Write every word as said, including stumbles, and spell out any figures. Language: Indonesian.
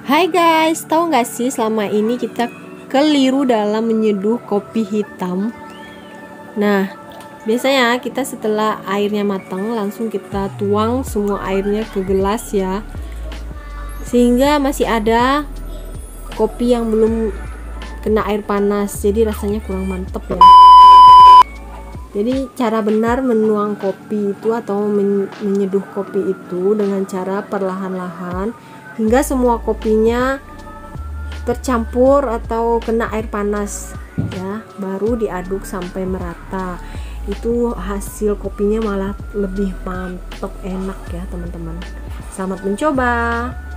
Hai guys, tahu nggak sih selama ini kita keliru dalam menyeduh kopi hitam. Nah, biasanya kita setelah airnya matang langsung kita tuang semua airnya ke gelas ya, sehingga masih ada kopi yang belum kena air panas, jadi rasanya kurang mantep ya. Jadi cara benar menuang kopi itu atau menyeduh kopi itu dengan cara perlahan-lahan hingga semua kopinya tercampur atau kena air panas ya, baru diaduk sampai merata. Itu hasil kopinya malah lebih mantap, enak ya teman-teman. Selamat mencoba.